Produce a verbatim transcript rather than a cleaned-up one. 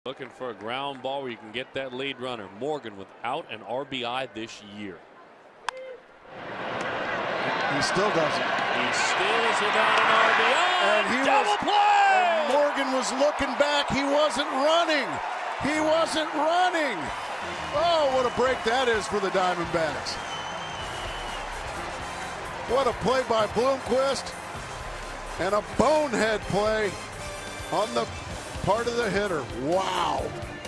Looking for a ground ball where you can get that lead runner. Morgan without an R B I this year. He still doesn't. He still is without an R B I. And he Double was, play! And Morgan was looking back. He wasn't running. He wasn't running. Oh, what a break that is for the Diamondbacks. What a play by Bloomquist. And a bonehead play on the part of the hitter. Wow.